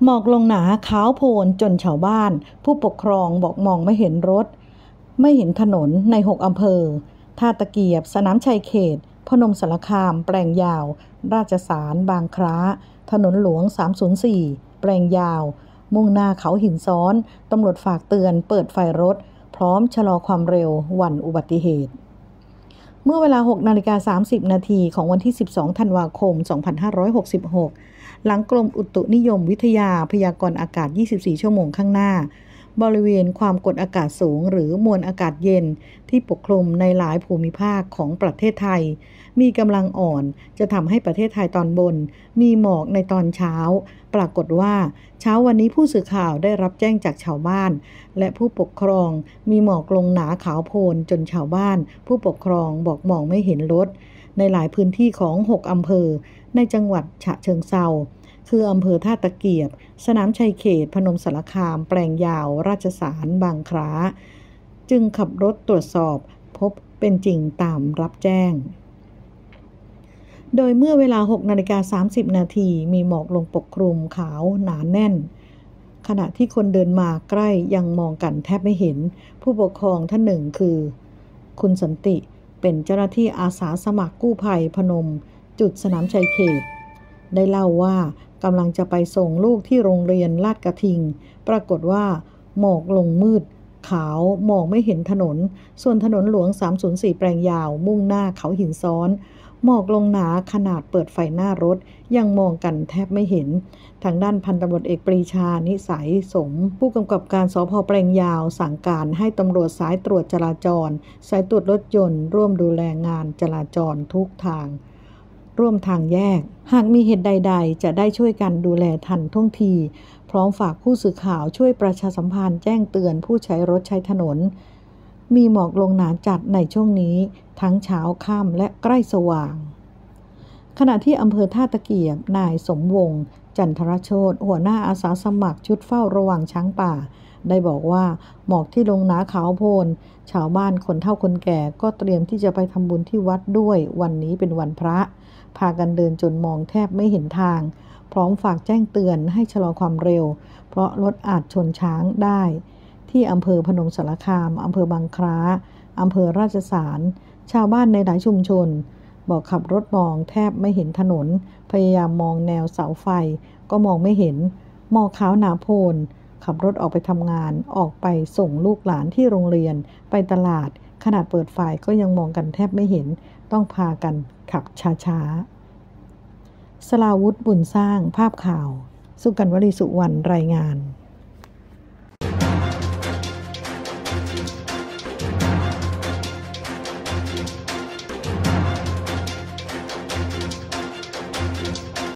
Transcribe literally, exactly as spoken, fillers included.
หมอกลงหนาขาวโพลนจนชาวบ้านผู้ปกครองบอกมองไม่เห็นรถไม่เห็นถนนในหกอำเภอท่าตะเกียบสนามชัยเขตพนมสารคามแปลงยาวราชสารบางคล้าถนนหลวงสามศูนย์สี่แปลงยาวมุ่งหน้าเขาหินซ้อนตำรวจฝากเตือนเปิดไฟรถพร้อมชะลอความเร็ววันอุบัติเหตุเมื่อเวลา หกนาฬิกาสามสิบนาทีของวันที่สิบสองธันวาคมสองพันห้าร้อยหกสิบหกหลังกรมอุตุนิยมวิทยาพยากรณ์อากาศยี่สิบสี่ชั่วโมงข้างหน้าบริเวณความกดอากาศสูงหรือมวลอากาศเย็นที่ปกคลุมในหลายภูมิภาคของประเทศไทยมีกำลังอ่อนจะทำให้ประเทศไทยตอนบนมีหมอกในตอนเช้าปรากฏว่าเช้าวันนี้ผู้สื่อข่าวได้รับแจ้งจากชาวบ้านและผู้ปกครองมีหมอกลงหนาขาวโพลนจนชาวบ้านผู้ปกครองบอกมองไม่เห็นรถในหลายพื้นที่ของหกอำเภอในจังหวัดฉะเชิงเทราคืออำเภอท่าตะเกียบสนามชัยเขตพนมสารคามแปลงยาวราชสารบางคล้าจึงขับรถตรวจสอบพบเป็นจริงตามรับแจ้งโดยเมื่อเวลา หกนาฬิกาสามสิบนาทีมีหมอกลงปกคลุมขาวหนาแน่นขณะที่คนเดินมาใกล้ยังมองกันแทบไม่เห็นผู้ปกครองท่านหนึ่งคือคุณสันติเป็นเจ้าหน้าที่อาสาสมัครกู้ภัยพนมจุดสนามชัยเขตได้เล่าว่ากำลังจะไปส่งลูกที่โรงเรียนลาดกระทิงปรากฏว่าหมอกลงมืดขาวมองไม่เห็นถนนส่วนถนนหลวงสามศูนย์สี่แปลงยาวมุ่งหน้าเขาหินซ้อนหมอกลงหนาขนาดเปิดไฟหน้ารถยังมองกันแทบไม่เห็นทางด้านพันตำรวจเอกปรีชานิสัยสมผู้กำกับการสภ.แปลงยาวสั่งการให้ตำรวจสายตรวจจราจรสายตรวจรถยนต์ร่วมดูแลงานจราจรทุกทางร่วมทางแยกหากมีเหตุใดๆจะได้ช่วยกันดูแลทันท่วงทีพร้อมฝากผู้สื่อข่าวช่วยประชาสัมพันธ์แจ้งเตือนผู้ใช้รถใช้ถนนมีหมอกลงหนาจัดในช่วงนี้ทั้งเช้าค่ำและใกล้สว่างขณะที่อำเภอท่าตะเกียบนายสมวงศ์จันทรโชติหัวหน้าอาสาสมัครชุดเฝ้าระวังช้างป่าได้บอกว่าหมอกที่ลงหนาขาวโพลนชาวบ้านคนเฒ่าคนแก่ก็เตรียมที่จะไปทำบุญที่วัดด้วยวันนี้เป็นวันพระพากันเดินจนมองแทบไม่เห็นทางพร้อมฝากแจ้งเตือนให้ชะลอความเร็วเพราะรถอาจชนช้างได้ที่อำเภอพนมสารคามอำเภอบางคล้าอำเภอราชสารชาวบ้านในหลายชุมชนบอกขับรถมองแทบไม่เห็นถนนพยายามมองแนวเสาไฟก็มองไม่เห็นหมอกขาวหนาโพลนขับรถออกไปทำงานออกไปส่งลูกหลานที่โรงเรียนไปตลาดขนาดเปิดไฟก็ยังมองกันแทบไม่เห็นต้องพากันขับช้าๆสราวุธบุญสร้างภาพข่าวสุกันวลีสุวรรณรายงาน